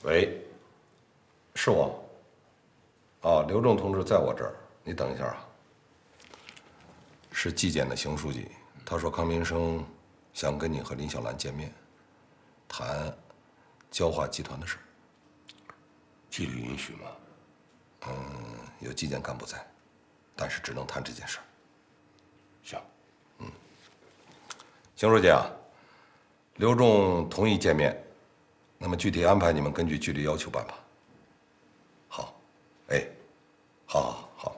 喂，是我。啊，刘正同志在我这儿，你等一下啊。是纪检的邢书记，他说康民生想跟你和林小兰见面，谈焦化集团的事。 纪律允许吗？ 有纪检干部在，但是只能谈这件事。 行。 邢书记啊，刘仲同意见面，那么具体安排你们根据纪律要求办吧。好，哎，好。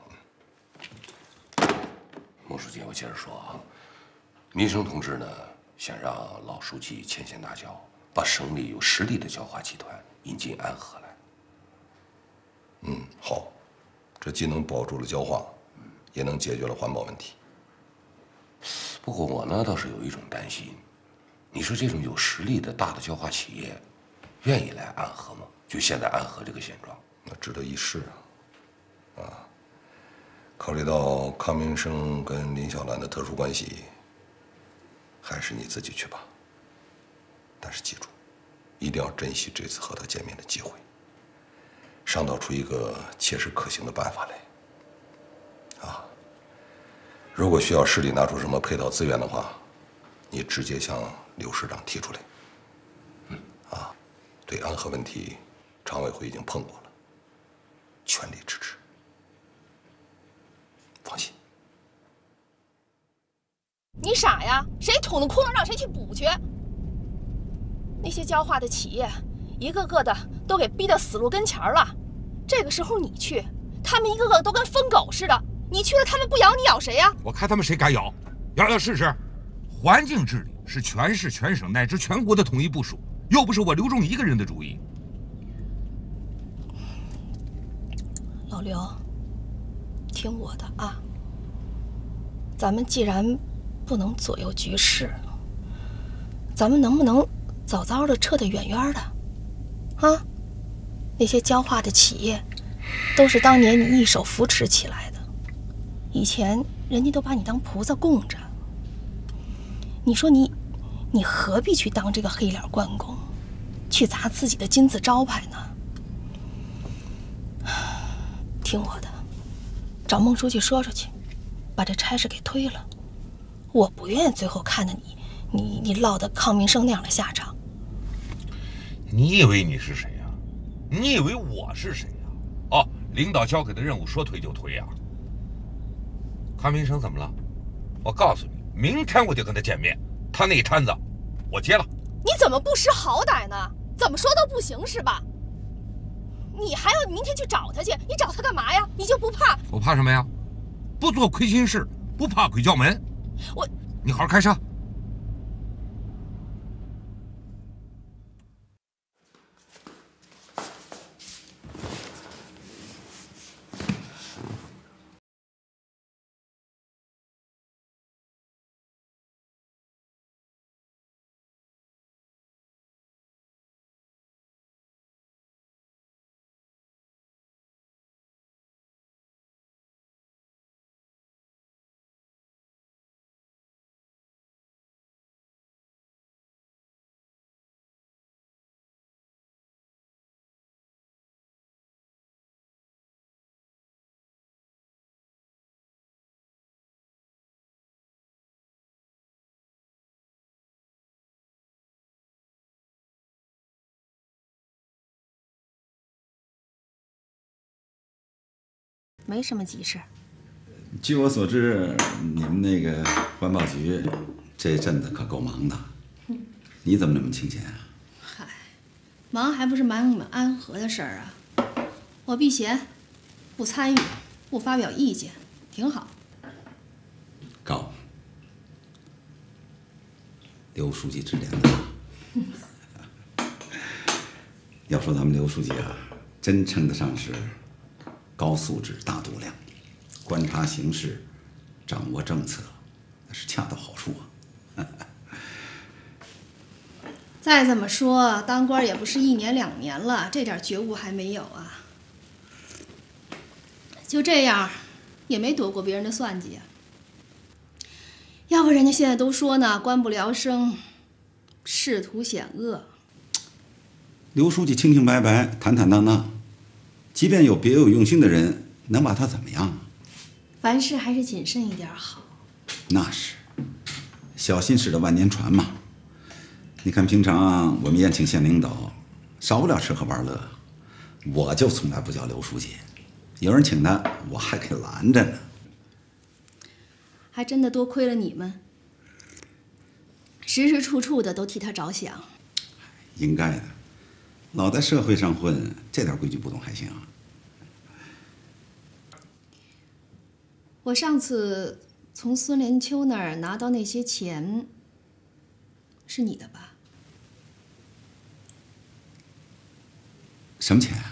孟书记，我接着说啊，民生同志呢想让老书记牵线搭桥，把省里有实力的焦化集团引进安和来。 好，这既能保住了焦化，也能解决了环保问题。 不过我呢倒是有一种担心，你说这种有实力的大的焦化企业，愿意来安和吗？就现在安和这个现状， 那值得一试啊！考虑到康民生跟林小兰的特殊关系，还是你自己去吧。但是记住，一定要珍惜这次和他见面的机会，商讨出一个切实可行的办法来。啊，如果需要市里拿出什么配套资源的话，你直接向刘市长提出来。对安和问题，常委会已经碰过了，全力支持。放心。 你傻呀？谁捅的窟窿让谁去补去？那些焦化的企业，一个个的都给逼到死路跟前了。这个时候你去，他们一个个都跟疯狗似的。你去了，他们不咬你咬谁呀？ 我看他们谁敢咬，咬试试。环境治理是全市全省乃至全国的统一部署，又不是我刘仲一个人的主意。 老刘，听我的啊。咱们既然不能左右局势，咱们能不能早早的撤得远远的？啊，那些焦化的企业，都是当年你一手扶持起来的，以前人家都把你当菩萨供着。你说你何必去当这个黑脸关公，去砸自己的金字招牌呢？听我的，找孟书记说说去，把这差事给推了。我不愿意最后看到你落得康民生那样的下场。 你以为你是谁呀？你以为我是谁呀？哦，领导交给的任务说推就推呀。康民生怎么了？我告诉你，明天我就跟他见面，他那一摊子我接了。 你怎么不识好歹呢？怎么说都不行是吧？你还要明天去找他去，你找他干嘛呀？你就不怕？ 我怕什么呀？不做亏心事，不怕鬼叫门。你好好开车。 没什么急事。 据我所知，你们那个环保局这阵子可够忙的。你怎么那么清闲啊？ 嗨，忙还不是忙你们安和的事儿啊？我避嫌，不参与，不发表意见，挺好。 高，刘书记指点的。要说咱们刘书记啊，真称得上是高素质、大度量，观察形势，掌握政策，那是恰到好处啊。 再这么说，当官也不是1年2年了，这点觉悟还没有啊？就这样，也没躲过别人的算计啊。要不人家现在都说呢，官不聊生，仕途险恶。 刘书记清清白白、坦坦荡荡，即便有别有用心的人，能把他怎么样？ 凡事还是谨慎一点好。 那是，小心驶得万年船嘛。你看平常我们宴请县领导，少不了吃喝玩乐，我就从来不叫刘书记，有人请他，我还给拦着呢。 还真的多亏了你们，时时处处的都替他着想。 应该的，老在社会上混，这点规矩不懂还行啊。 我上次从孙连秋那儿拿到那些钱，是你的吧？ 什么钱啊？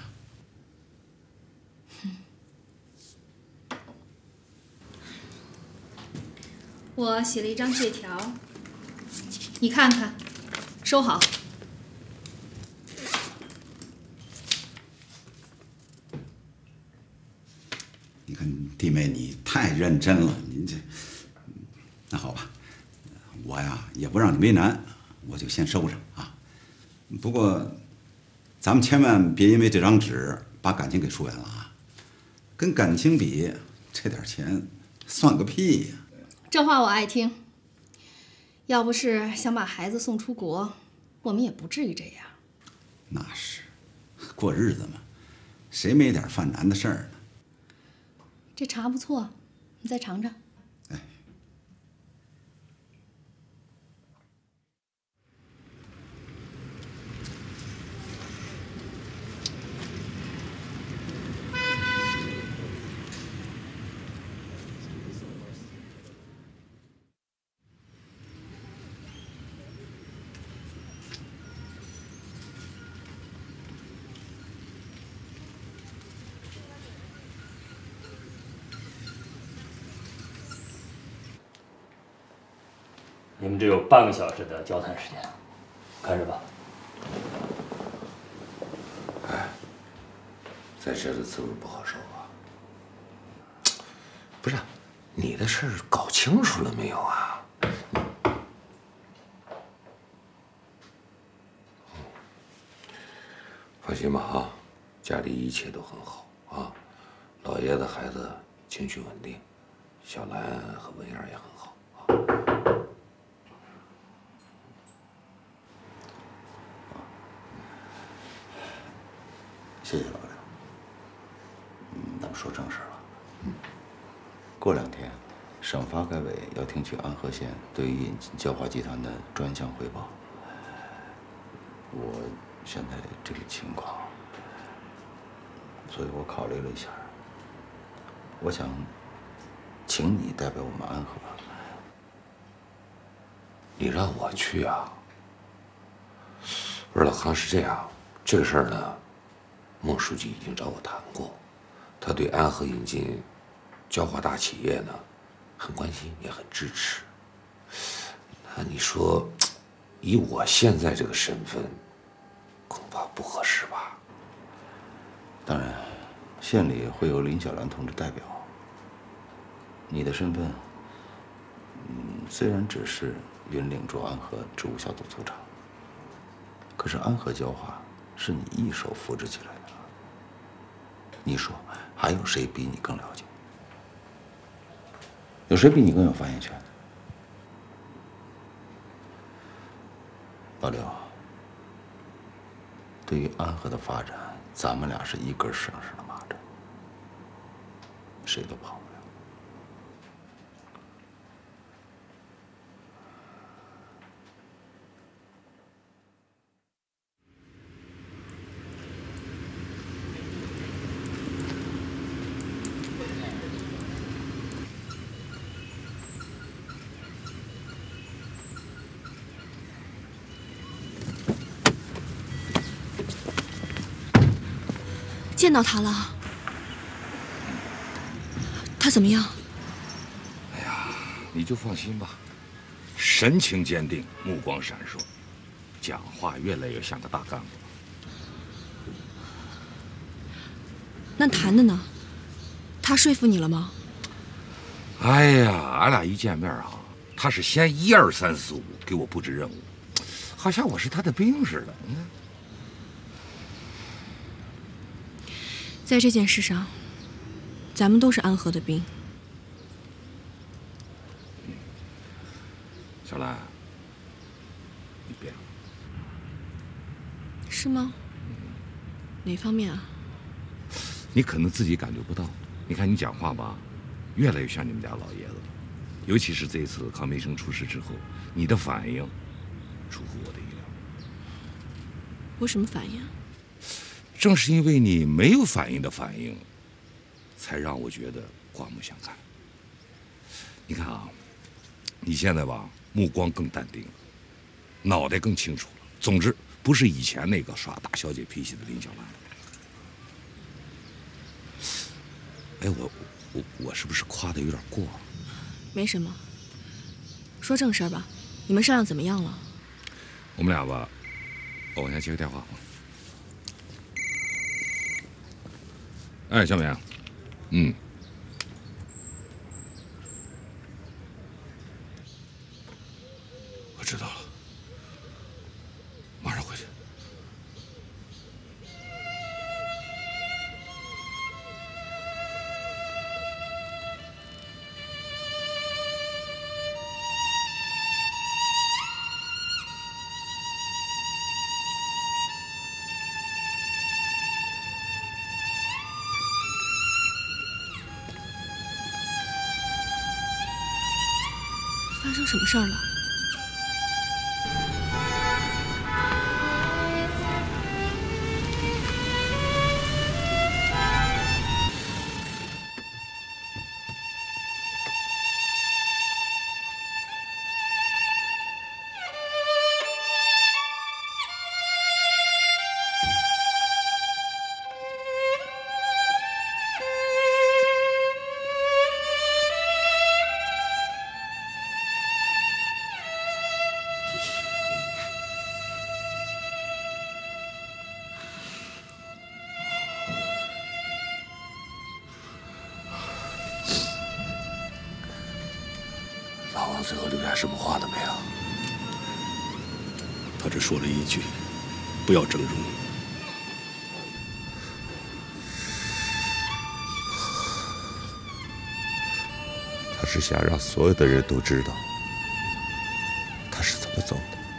我写了一张借条，你看看，收好。 你看弟妹，你太认真了，您这……那好吧，我呀也不让你为难，我就先收上啊。不过，咱们千万别因为这张纸把感情给疏远了啊！跟感情比，这点钱算个屁呀！ 这话我爱听。要不是想把孩子送出国，我们也不至于这样。 那是，过日子嘛，谁没点犯难的事儿呢？ 这茶不错，你再尝尝。 哎， 你们只有半个小时的交谈时间，看着吧。 哎，在这的滋味不好受啊。不是，你的事搞清楚了没有啊？放心吧啊，家里一切都很好啊，老爷子孩子情绪稳定，小兰和文燕也很好啊。 谢谢老刘。咱们说正事了。过2天，省发改委要听取安和县对于引进焦化集团的专项汇报。我现在这个情况，所以我考虑了一下，我想请你代表我们安和。 你让我去啊？不是老康，是这样，这个事儿呢，孟书记已经找我谈过，他对安和引进焦化大企业呢很关心，也很支持。那你说，以我现在这个身份，恐怕不合适吧？ 当然，县里会有林小兰同志代表。你的身份，虽然只是云岭州安和职务小组组长，可是安和焦化是你一手扶植起来的。你说，还有谁比你更了解？有谁比你更有发言权？老刘，对于安和的发展，咱们俩是一根绳上的蚂蚱，谁都跑不了。 见到他了，他怎么样？ 哎呀，你就放心吧，神情坚定，目光闪烁，讲话越来越像个大干部。 那谈的呢？他说服你了吗？ 哎呀，俺俩一见面啊，他是先1、2、3、4、5给我布置任务，好像我是他的兵似的。 在这件事上，咱们都是安和的兵。 小兰，你变了。 是吗？哪方面啊？ 你可能自己感觉不到。你看你讲话吧，越来越像你们家老爷子了。尤其是这一次康培生出事之后，你的反应出乎我的意料。 我什么反应？ 正是因为你没有反应的反应，才让我觉得刮目相看。你看啊，你现在吧，目光更淡定了，脑袋更清楚了。总之，不是以前那个耍大小姐脾气的林小兰了。哎，我是不是夸的有点过？ 没什么，说正事儿吧。你们商量怎么样了？ 我们俩吧，我往下接个电话吧。哎，小敏，我知道了，马上回去。 发生什么事儿了？ 老王最后留下什么话都没有？ 他只说了一句：“不要整容。” 他是想让所有的人都知道他是怎么走的。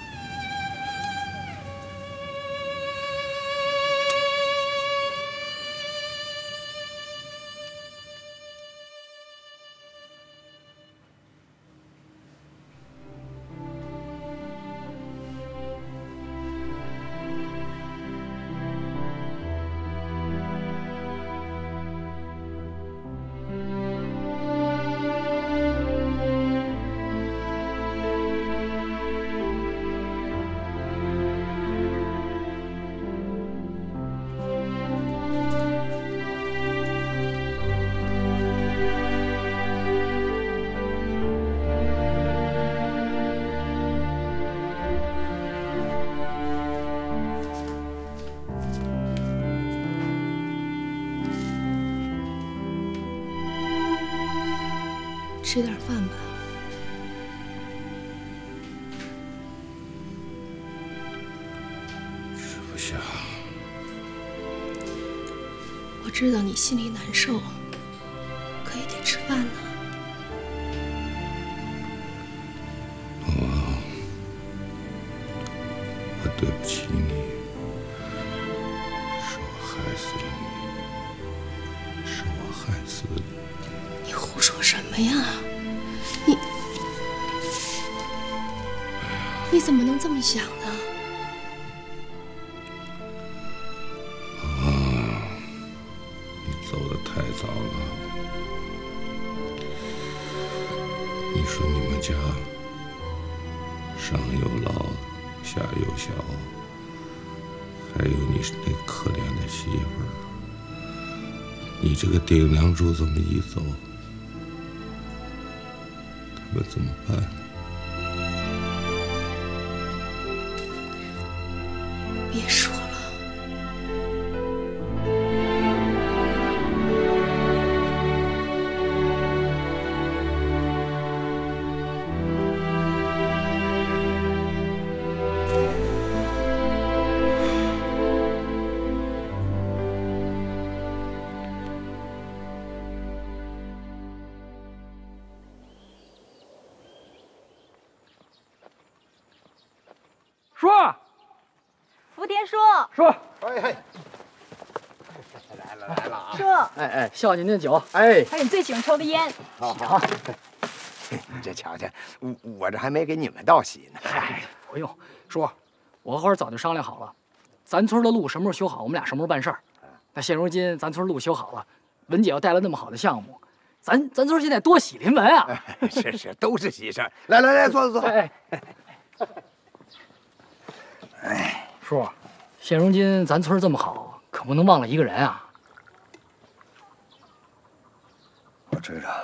吃点饭吧。 吃不下。 我知道你心里难受，可也得吃饭呢。 老王，我对不起你，是我害死了你，是我害死了你。 你胡说什么呀？你怎么能这么想呢？ 你走得太早了。你说你们家上有老，下有小，还有你那可怜的媳妇儿。你这个顶梁柱这么一走，他们怎么办？ 别说了。 福田叔。 叔， 哎，来了啊！ 叔， 哎，孝敬您的酒，哎， 还有你最喜欢抽的烟。 好，你这瞧瞧，我这还没给你们道喜呢。 嗨，不用，叔，我和花早就商量好了，咱村的路什么时候修好，我们俩什么时候办事儿。那现如今咱村路修好了，文姐要带了那么好的项目，咱村现在多喜临门啊！ 是，都是喜事儿。来，坐。 哎，叔，现如今咱村这么好，可不能忘了一个人啊。 我知道，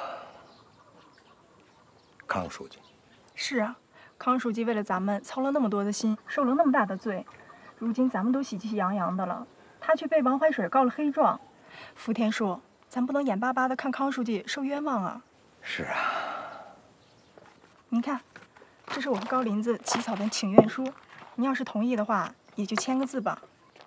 康书记。 是啊，康书记为了咱们操了那么多的心，受了那么大的罪，如今咱们都喜气洋洋的了，他却被王怀水告了黑状。福田叔，咱不能眼巴巴的看康书记受冤枉啊！ 是啊， 您看，这是我和高林子起草的请愿书，您要是同意的话，也就签个字吧。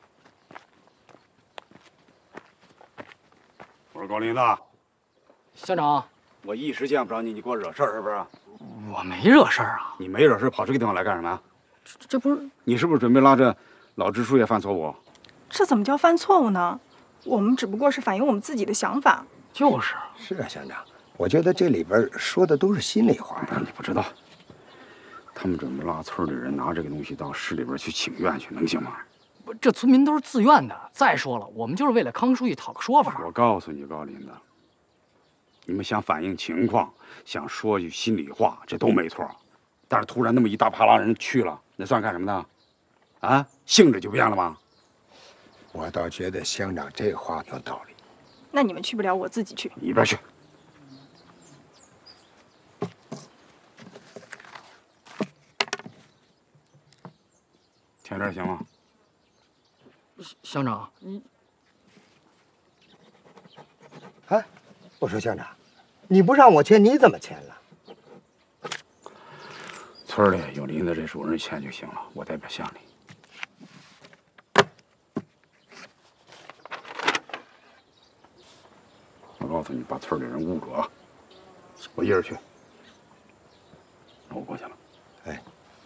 我说高林子， 乡长， 我一时见不着你，你给我惹事儿是不是？ 我没惹事儿啊。 你没惹事，跑这个地方来干什么呀？ 这不是你是不是准备拉着老支书也犯错误？ 这怎么叫犯错误呢？我们只不过是反映我们自己的想法。 就是啊，乡长，我觉得这里边说的都是心里话呀。 你不知道，他们准备拉村里人拿这个东西到市里边去请愿去，能行吗？ 这村民都是自愿的。再说了，我们就是为了康书记讨个说法。 我告诉你，高林子，你们想反映情况，想说句心里话，这都没错。但是突然那么一大趴拉人去了，那算干什么的？啊，性质就变了吗？ 我倒觉得乡长这话有道理。 那你们去不了，我自己去。 你一边去。签这行吗？ 乡长，你， 哎，我说乡长，你不让我签，你怎么签了？ 村里有林子这主人签就行了，我代表乡里。我告诉你，把村里人捂住啊！我一人去。那我过去了。 哎。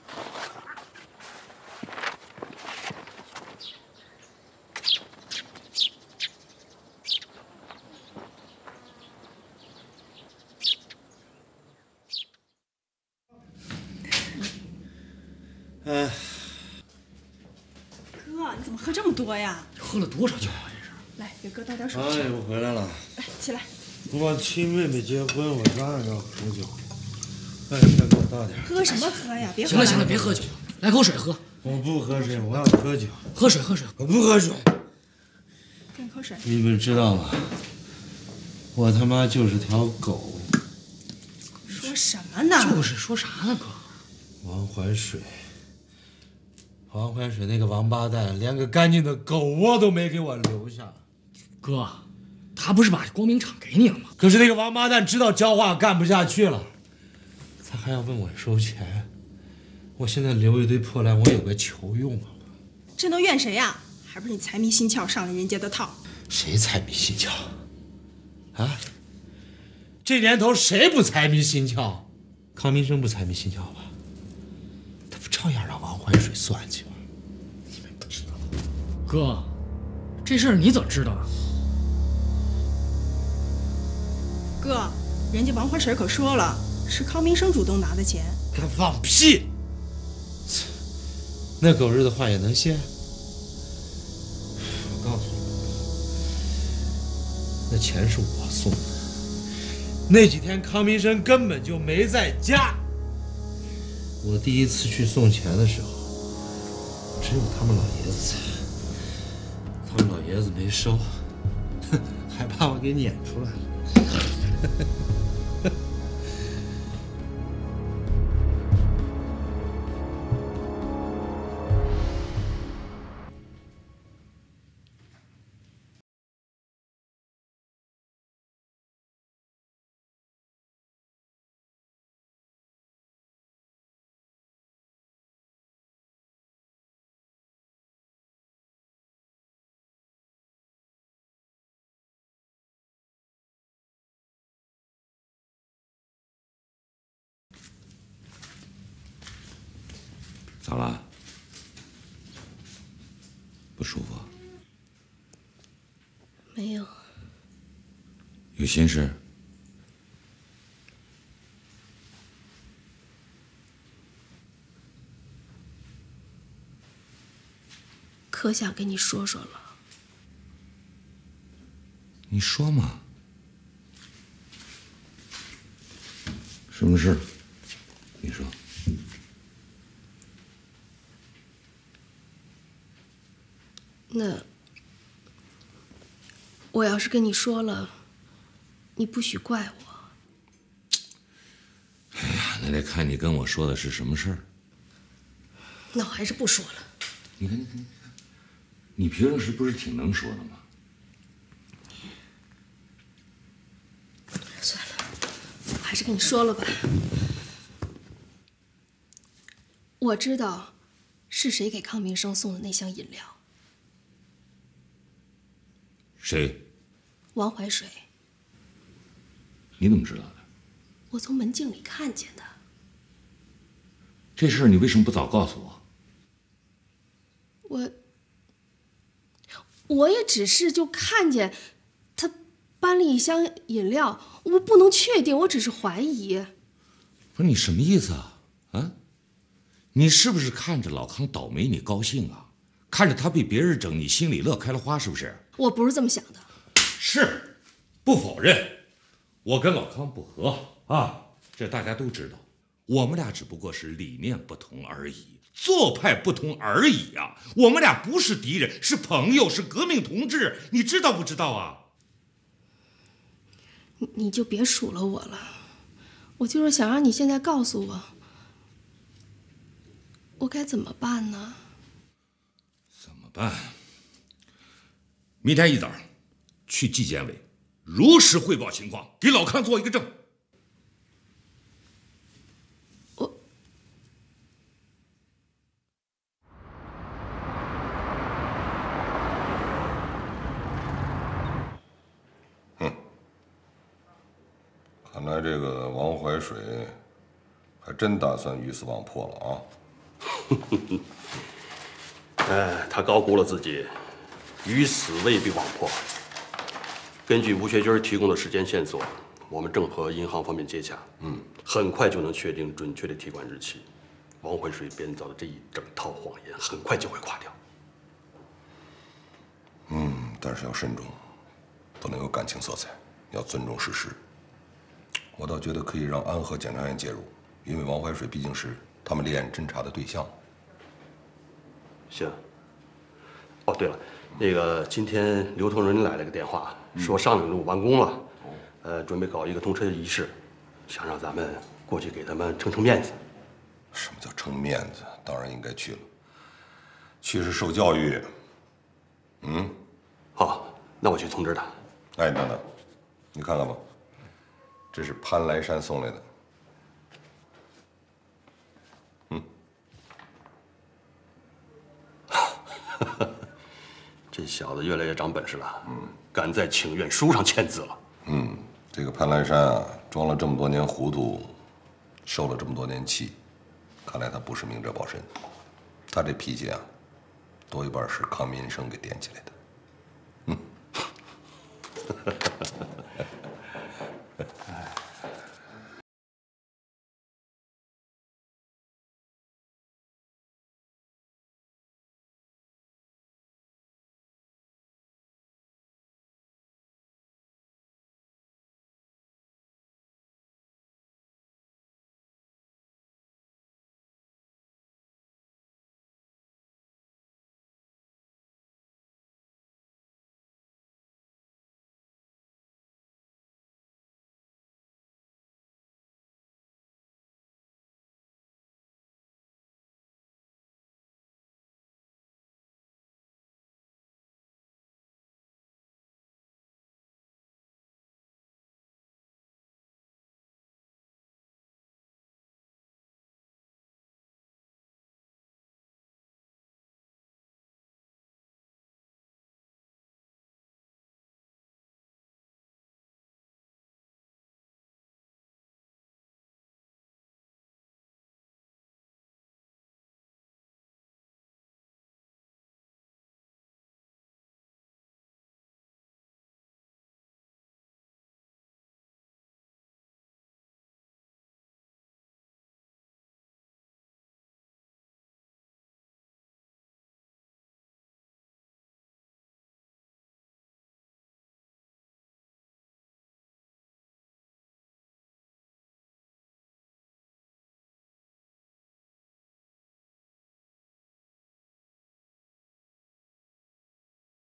哥，你怎么喝这么多呀？ 喝了多少酒啊？这是。 来，给哥倒点水。 哎，我回来了。 来，起来。 我亲妹妹结婚，我当然要喝酒。哎，再给我倒点。 喝什么喝呀？别喝。 行了，别喝酒了，来口水喝。 我不喝水，我要喝酒。 喝水。 我不喝水。 给你口水。 你们知道吗？我他妈就是条狗。 说什么呢？ 就是说啥呢，哥？ 王怀水那个王八蛋，连个干净的狗窝都没给我留下。 哥，他不是把光明厂给你了吗？ 可是那个王八蛋知道焦化干不下去了，他还要问我收钱。我现在留一堆破烂，我有个求用吗？ 这能怨谁呀？还不是你财迷心窍上了人家的套。 谁财迷心窍？啊？这年头谁不财迷心窍？康民生不财迷心窍吧？他不照样让王怀水算计吗？你们不知道。 哥，这事儿你怎么知道的？ 哥，人家王怀水可说了，是康民生主动拿的钱。 他放屁！那狗日的话也能信？我告诉你，那钱是我送的。那几天康民生根本就没在家。我第一次去送钱的时候，只有他们老爷子在，他们老爷子没收，还把我给撵出来了。 咋了？ 不舒服？ 没有。 有心事？ 可想跟你说说了。 你说嘛。什么事？你说。 那我要是跟你说了，你不许怪我。 哎呀，那得看你跟我说的是什么事儿。 那我还是不说了。 你看，你平时不是挺能说的吗？ 算了，我还是跟你说了吧。我知道是谁给康明生送的那箱饮料。 谁？ 王怀水。 你怎么知道的？ 我从门镜里看见的。 这事儿你为什么不早告诉我？ 我也只是就看见他搬了一箱饮料，我不能确定，我只是怀疑。 不是你什么意思啊？啊？你是不是看着老康倒霉你高兴啊？看着他被别人整，你心里乐开了花是不是？ 我不是这么想的。 是，不否认，我跟老康不和啊，这大家都知道。我们俩只不过是理念不同而已，做派不同而已啊！我们俩不是敌人，是朋友，是革命同志，你知道不知道啊？ 你就别数落我了，我就是想让你现在告诉我，我该怎么办呢？ 怎么办？明天一早去纪检委，如实汇报情况，给老康做一个证。 看来这个王怀水还真打算鱼死网破了啊！ 他高估了自己，鱼死未必网破。根据吴学军提供的时间线索，我们正和银行方面接洽，很快就能确定准确的提款日期。王怀水编造的这一整套谎言，很快就会垮掉。 但是要慎重，不能有感情色彩，要尊重事实。我倒觉得可以让安和检察院介入，因为王怀水毕竟是他们立案侦查的对象。 行。哦，对了，那个今天刘同仁来了个电话，说上岭路完工了，准备搞一个通车仪式，想让咱们过去给他们撑撑面子。 什么叫撑面子？当然应该去了，去是受教育。 好，那我去通知他。 哎，等等，你看看吧，这是潘来山送来的。 这小子越来越长本事了，敢在请愿书上签字了。 这个潘来山啊，装了这么多年糊涂，受了这么多年气，看来他不是明哲保身。他这脾气啊，多一半是康民生给点起来的。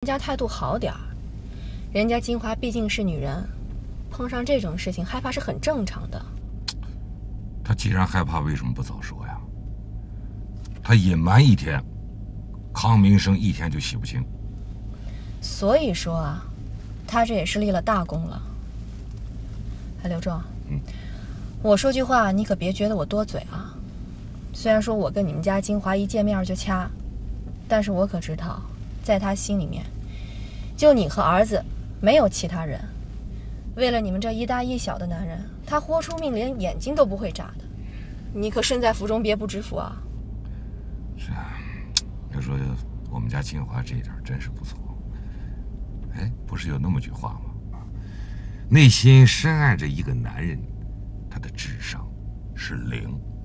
家态度好点儿。人家金华毕竟是女人，碰上这种事情害怕是很正常的。 他既然害怕，为什么不早说呀？他隐瞒一天，康明生一天就洗不清。 所以说啊，他这也是立了大功了。哎，刘壮，我说句话，你可别觉得我多嘴啊。虽然说我跟你们家金华一见面就掐，但是我可知道，在他心里面，就你和儿子，没有其他人。为了你们这一大一小的男人，他豁出命连眼睛都不会眨的。你可身在福中，别不知福啊！ 是啊，要说我们家金华这一点真是不错。哎，不是有那么句话吗？内心深爱着一个男人，他的智商是0。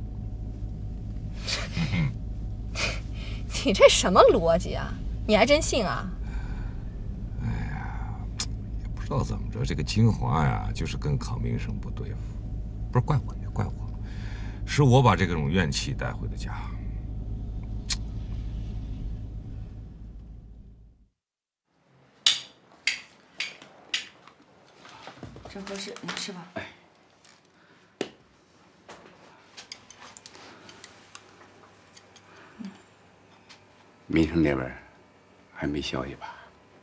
你这什么逻辑啊？你还真信啊？ 哎呀，也不知道怎么着，这个金华呀，就是跟康明生不对付。不是怪我，也怪我，是我把这种怨气带回的家。 真合适，你吃吧。 民生那边还没消息吧？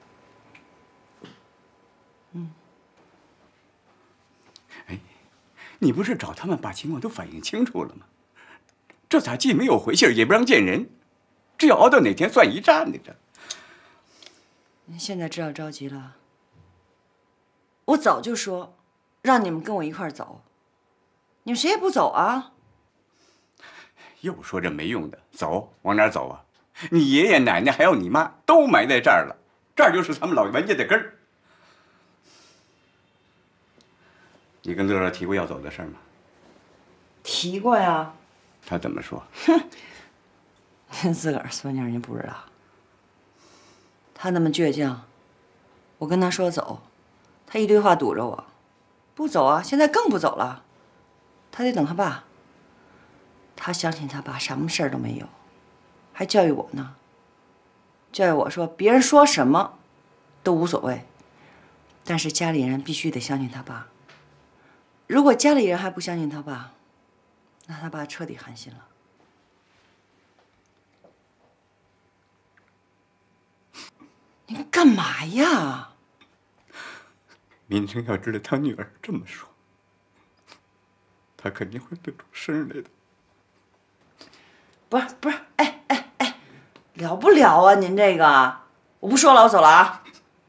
哎，你不是找他们把情况都反映清楚了吗？这咋既没有回信，也不让见人？这要熬到哪天算一战呢？这。 您现在知道着急了。我早就说，让你们跟我一块儿走，你们谁也不走啊！ 又说这没用的，走往哪儿走啊？你爷爷奶奶还有你妈都埋在这儿了，这儿就是咱们老袁家的根儿。你跟乐乐提过要走的事儿吗？ 提过呀。 他怎么说？ 哼，您自个儿孙女您不知道。他那么倔强，我跟他说走，他一堆话堵着我，不走啊，现在更不走了。他得等他爸。他相信他爸什么事儿都没有，还教育我呢。教育我说别人说什么都无所谓，但是家里人必须得相信他爸。如果家里人还不相信他爸，那他爸彻底寒心了。你干嘛呀？ 民生要知道他女儿这么说，他肯定会乐出声来的。 不是，哎，了不了啊？您这个，我不说了，我走了啊。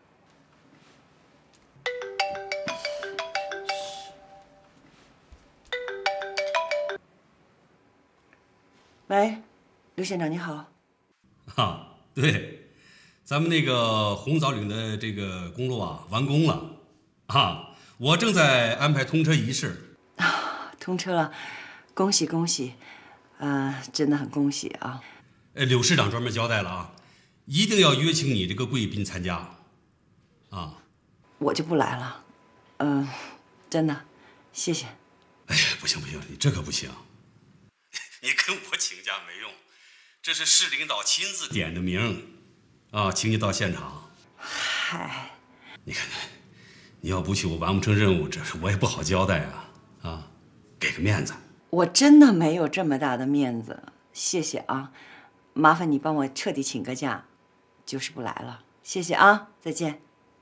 喂，刘县长你好。 啊，对，咱们那个红枣岭的这个公路啊完工了，啊，我正在安排通车仪式。 通车了，恭喜恭喜，真的很恭喜啊。 柳市长专门交代了啊，一定要约请你这个贵宾参加，啊。 我就不来了，真的，谢谢。 哎呀，不行，你这可不行，你跟我请假没用，这是市领导亲自点的名，啊，请你到现场。 嗨， 你看，你要不去，我完不成任务，这是我也不好交代啊，给个面子。 我真的没有这么大的面子，谢谢啊，麻烦你帮我彻底请个假，就是不来了，谢谢啊，再见。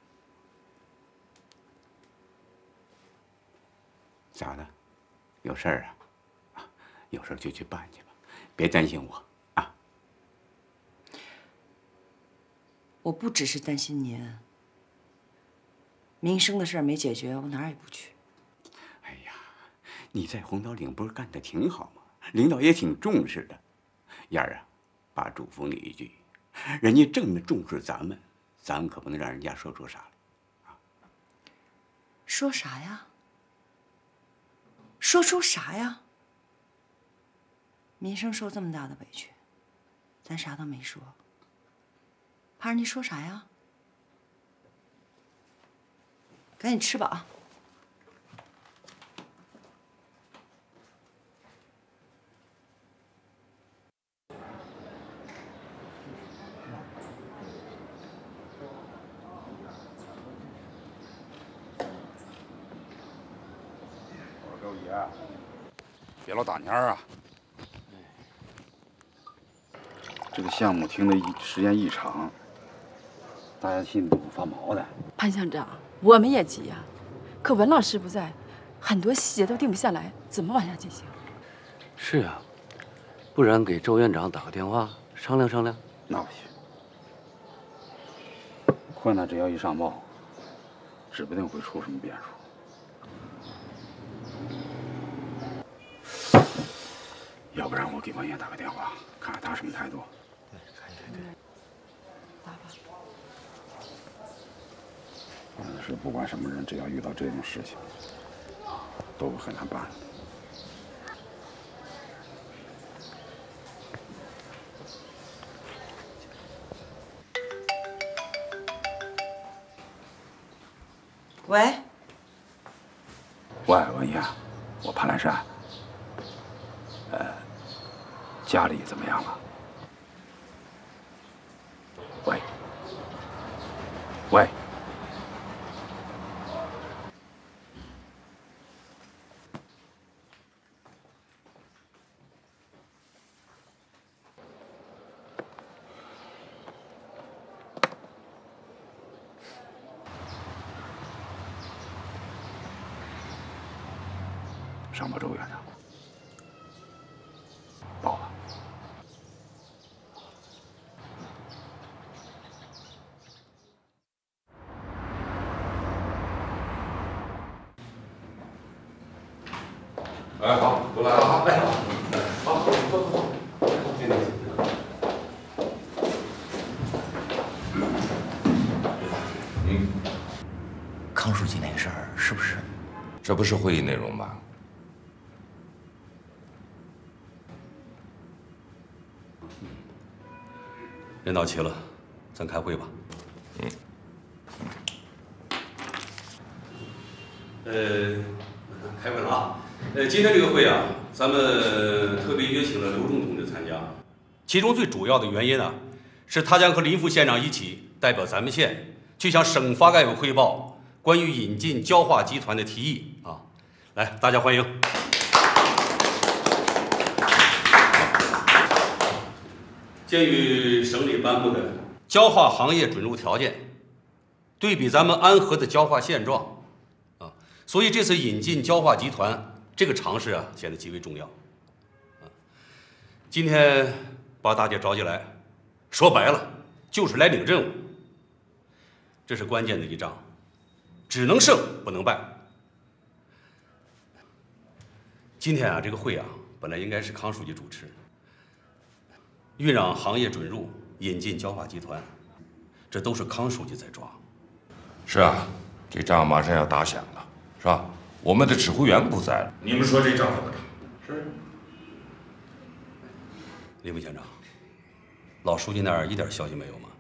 咋的？有事儿啊？有事就去办去吧，别担心我啊。 我不只是担心您，民生的事儿没解决，我哪儿也不去。 哎呀，你在红枣岭不是干得挺好吗？领导也挺重视的。燕儿啊，爸嘱咐你一句，人家这么重视咱们，咱可不能让人家说啥了。 说啥呀？说出啥呀？民生受这么大的委屈，咱啥都没说，怕人家说啥呀？赶紧吃吧啊！ 周爷，别老打蔫啊！这个项目停的时间一长，大家心里都不发毛的。 潘乡长，我们也急呀，可文老师不在，很多细节都定不下来，怎么往下进行？ 是啊，不然给周院长打个电话商量商量。 那不行，困难只要一上报，指不定会出什么变数。要不然我给王爷打个电话，看看他什么态度。真的是不管什么人，只要遇到这种事情，都很难办。 喂， 文爷，我潘兰山。家里怎么样了？喂。上报周院长，报了。 哎，好，都来了啊！哎，好，走。 康书记那个事儿是不是？ 这不是会议内容吧？ 人到齐了，咱开会吧。开会了啊！今天这个会啊，咱们特别约请了刘仲同志参加。其中最主要的原因啊，是他将和林副县长一起代表咱们县去向省发改委汇报关于引进焦化集团的提议啊。来，大家欢迎。鉴于省里颁布的焦化行业准入条件，对比咱们安河的焦化现状啊，所以这次引进焦化集团这个尝试啊，显得极为重要。今天把大家召集来，说白了就是来领任务。这是关键的一仗，只能胜不能败。今天啊，这个会啊，本来应该是康书记主持。酝酿行业准入、引进焦化集团，这都是康书记在抓。 是啊，这仗马上要打响了，是吧？我们的指挥员不在了，你们说这仗怎么打？ 是。林副县长，老书记那儿一点消息没有吗？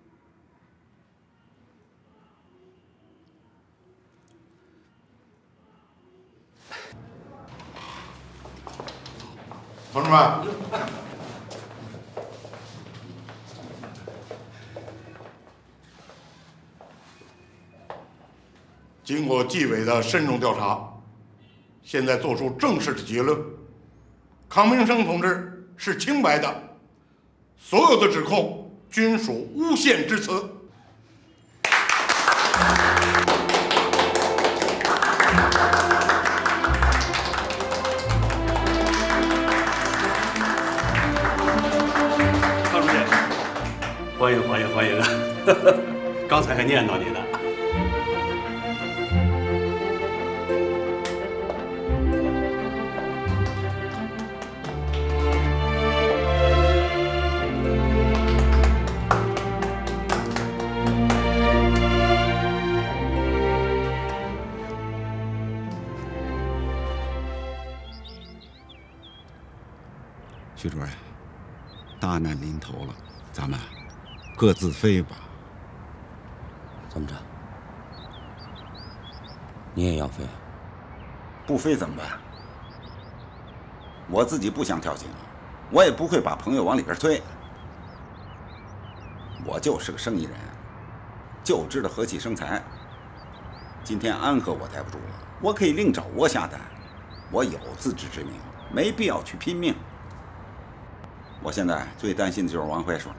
同志们，经过纪委的慎重调查，现在做出正式的结论：康明生同志是清白的，所有的指控均属诬陷之词。 康书记，欢迎欢迎欢迎啊！刚才还念叨你呢。 徐主任，大难临头了，咱们各自飞吧。 怎么着？你也要飞？ 不飞怎么办？我自己不想跳井，我也不会把朋友往里边推。我就是个生意人，就知道和气生财。今天安河我待不住了，我可以另找窝下蛋。 我有自知之明，没必要去拼命。我现在最担心的就是王怀水，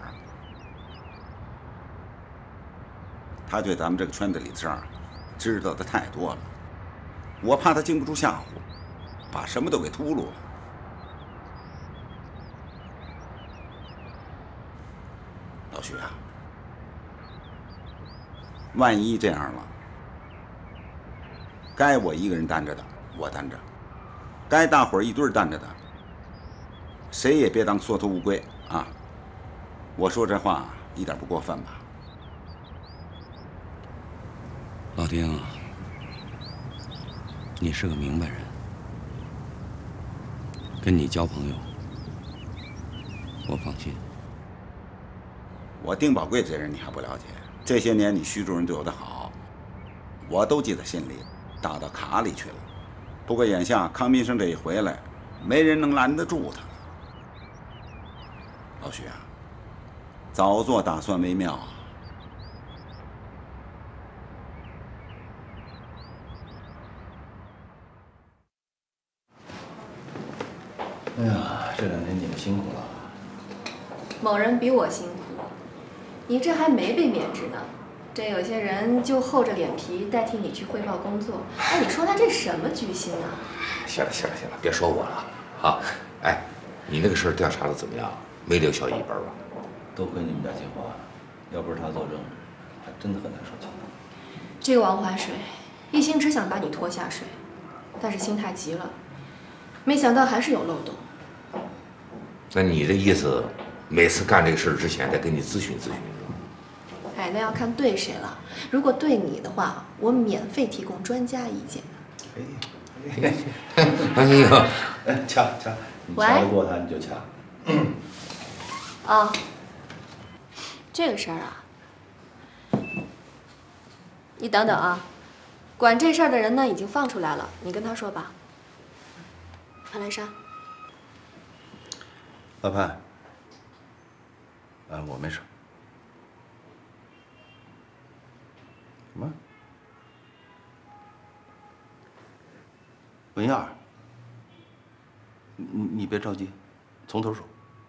他对咱们这个圈子里的事儿知道的太多了，我怕他经不住吓唬，把什么都给秃噜了。老徐啊，万一这样了，该我一个人担着的我担着，该大伙儿一堆儿担着的，谁也别当缩头乌龟啊！我说这话一点不过分吧？ 老丁，你是个明白人，跟你交朋友，我放心。 我丁宝贵这人你还不了解，这些年你徐主任对我的好，我都记在心里，打到卡里去了。不过眼下康民生这一回来，没人能拦得住他。老徐啊，早做打算为妙啊！ 哎呀，这2天你们辛苦了。 某人比我辛苦，你这还没被免职呢。这有些人就厚着脸皮代替你去汇报工作，哎，你说他这什么居心啊？ 行了，别说我了啊！哎，你那个事儿调查的怎么样？没留小一本吧？ 多亏你们家金花，要不是她作证，还真的很难说清。 这个王怀水一心只想把你拖下水，但是心太急了，没想到还是有漏洞。 那你的意思，每次干这个事儿之前得跟你咨询咨询？ 哎，那要看对谁了。如果对你的话，我免费提供专家意见。 哎呀， 掐，你掐得过他你就掐。 啊，这个事儿啊，你等等啊，管这事儿的人呢已经放出来了，你跟他说吧。潘来莎， 老潘，我没事。什么？文燕，你别着急，从头说。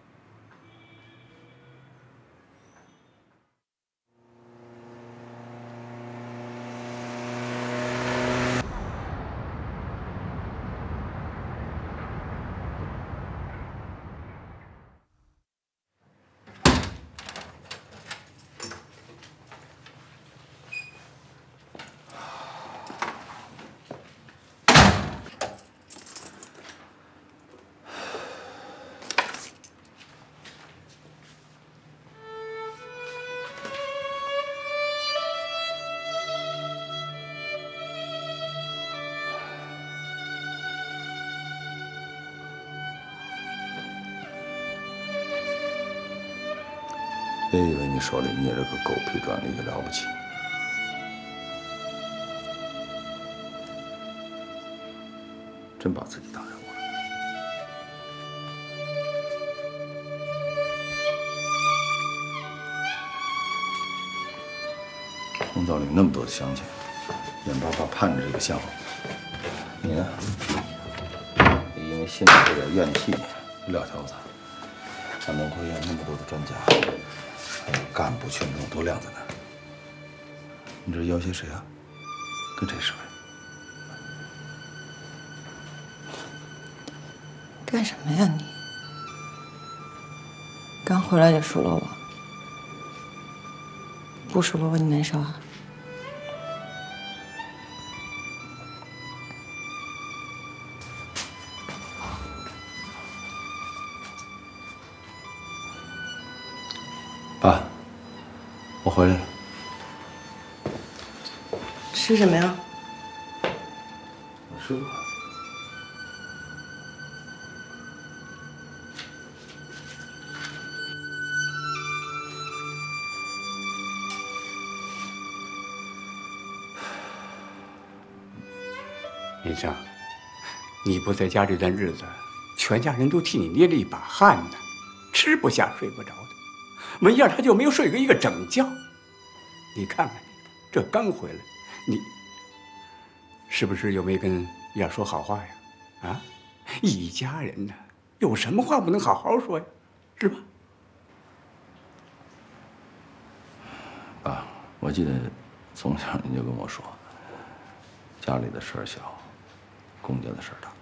别以为你手里捏着个狗屁专利就了不起，真把自己当人物了。红枣岭那么多的乡亲，眼巴巴盼着这个项目，你呢？你因为心里这点怨气，撂挑子，把农科院那么多的专家。还有干部群众都晾在那儿，你这要挟谁啊？跟谁示威？ 干什么呀你？刚回来就数落我，不数落我你难受啊？ 爸，我回来了。 吃什么呀？ 我吃过。 民生，你不在家这段日子，全家人都替你捏了一把汗呢，吃不下睡不着的。文燕她就没有睡过一个整觉。你看看你，这刚回来，你是不是又没跟燕说好话呀？ 啊，一家人呢，有什么话不能好好说呀？是吧？ 爸，我记得从小您就跟我说，家里的事儿小，公家的事儿大，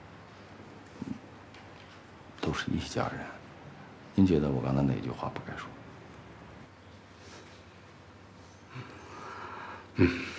都是一家人。您觉得我刚才哪句话不该说？ 嗯。